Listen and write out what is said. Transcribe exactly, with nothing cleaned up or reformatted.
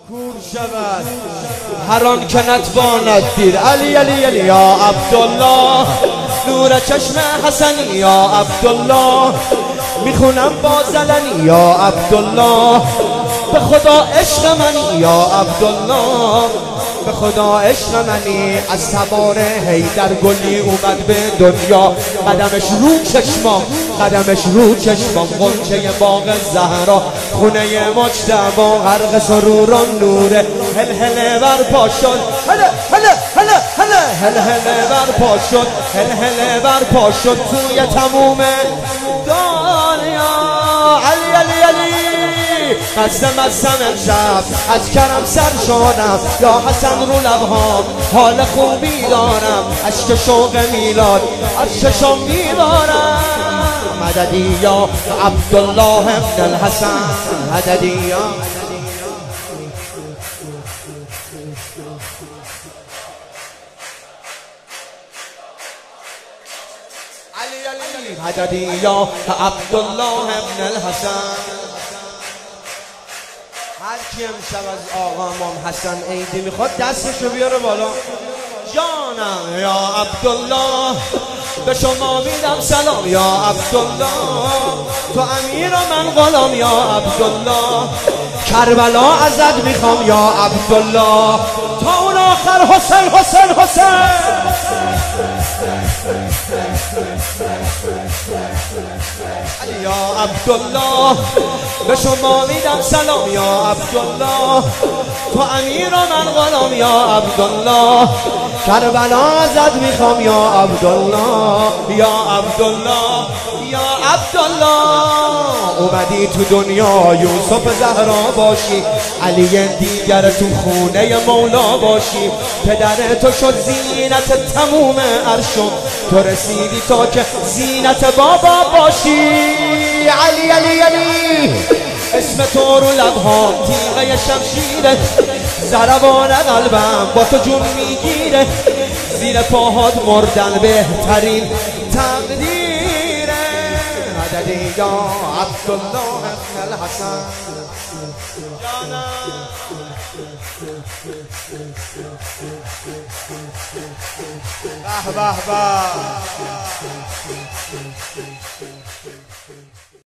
کور شود هر آن که نتواند دید. علی علی علی یا عبدالله، نور چشم حسنی یا عبدالله، میخونم با زلنی یا عبدالله، به خدا عشق منی یا عبدالله، به خدا عشق منی. از تبار حیدر گلی اومد به دنیا، قدمش رو چشما قدمش رو چشما، غنچه باغ زهرا خونه مجتبی، غرق سروران نوره هل هل برپا شد، هل هل هل هل هل هل برپا شد، هل هل برپا شد توی تموم دنیا. علی علی علی قسم قسم امشب از کرم سر شدم، یا حسن رو لبهام حال خوبی دارم، عشق شوق میلاد از چشم میبارم. مددی یا عبدالله ابن الحسن، مددی یا علی علی، مددی یا عبدالله ابن الحسن. هر کی امشب از آقا امام حسن عیدی میخواد دستشو بیاره بالا. جانم یا عبدالله، به شما میدم سلام یا عبدالله، تو امیر و من غلام یا عبدالله، کربلا ازت میخوام یا عبدالله، تا اون آخر حسین حسین حسین. یا عبدالله، به شما میدم سلام یا عبدالله، تو امیر و من غلام یا عبدالله، کربلا ازت میخوام یا عبدالله، یا عبدالله یا عبدالله. اومدی تو دنیا یوسف زهرا باشی، علی دیگر تو خونه مولا باشی، پدر تو شد زینت تموم عرشم، تو رسیدی تا که زینت بابا باشی. علی علی علی اسم تو رو لبهام تیغه شمشیره، ضربان قلبم با تو جون میگیره، زیر پاهات مردن بهترین تقدیره. مددی یا عبدالله ابن الحسن. به به به